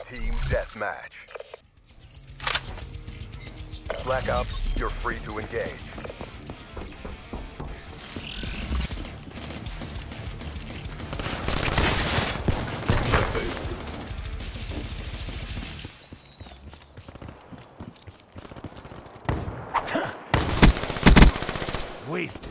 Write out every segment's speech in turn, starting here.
Team Deathmatch. Black Ops, you're free to engage. Wasted.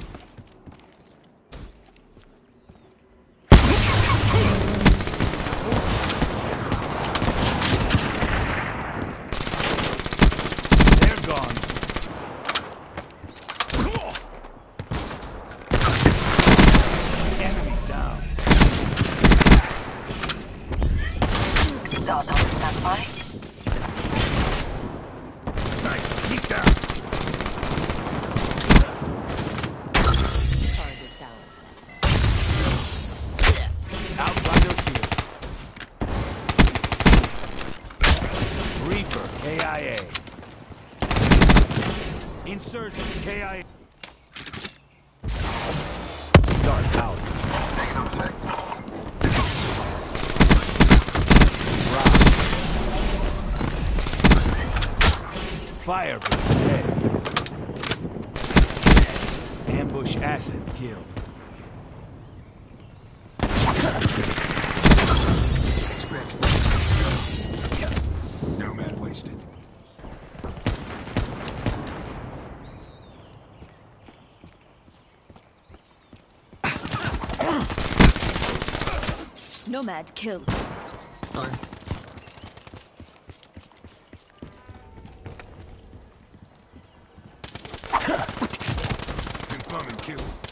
They're gone. Enemy down. Start on standby. Nice. Keep down. Target down. Outrider kill. Reaper, KIA. Insurgent, KIA. Dart out. Rock. Firebird, dead. Ambush acid, killed. Nomad wasted. Nomad killed. Confirming kill.